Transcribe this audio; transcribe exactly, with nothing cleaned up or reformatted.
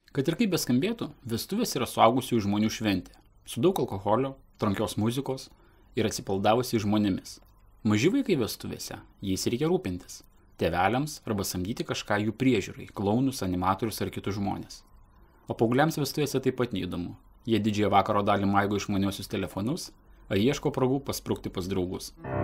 Kad ir kaip beskambėtų, vestuvės yra suaugusių žmonių šventė, su daug alkoholio, trankios muzikos ir atsipaldavusiais žmonėmis. Maži vaikai vestuvėse, jais reikia rūpintis, tėveliams arba samdyti kažką jų priežiūrai, klounus, animatorius ar kitus žmonės. O paaugliams vestuvėse taip pat neįdomu. Jie didžiąją vakaro dalį maigo išmaniuosius telefonus, o ieško progų pasprukti pas draugus.